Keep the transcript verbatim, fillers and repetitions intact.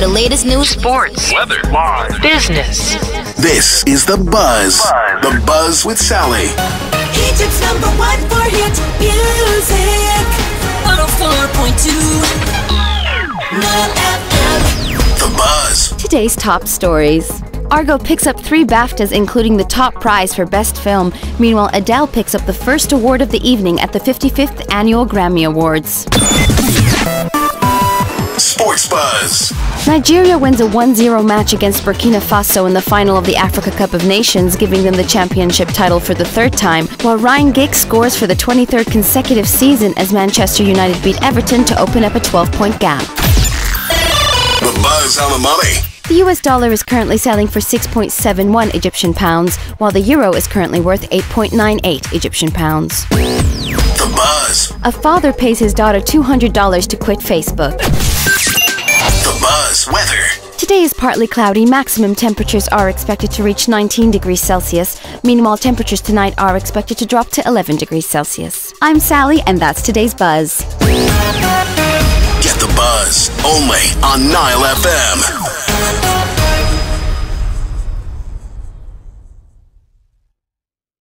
for the latest news, sports, weather, business. This is The Buzz. The Buzz with Sally. Egypt's number one for hit music. one oh four point two Nile F M. The Buzz. Today's top stories. Argo picks up three BAFTAs, including the top prize for Best Film. Meanwhile, Adele picks up the first award of the evening at the fifty-fifth Annual Grammy Awards. Sports Buzz. Nigeria wins a one zero match against Burkina Faso in the final of the Africa Cup of Nations, giving them the championship title for the third time, while Ryan Giggs scores for the twenty-third consecutive season as Manchester United beat Everton to open up a twelve-point gap. The Buzz on the money. The U S dollar is currently selling for six point seven one Egyptian pounds, while the euro is currently worth eight point nine eight Egyptian pounds. The Buzz. A father pays his daughter two hundred dollars to quit Facebook. The Buzz weather. Today is partly cloudy. Maximum temperatures are expected to reach nineteen degrees Celsius. Meanwhile, temperatures tonight are expected to drop to eleven degrees Celsius. I'm Sally, and that's today's Buzz. Get the Buzz only on Nile F M.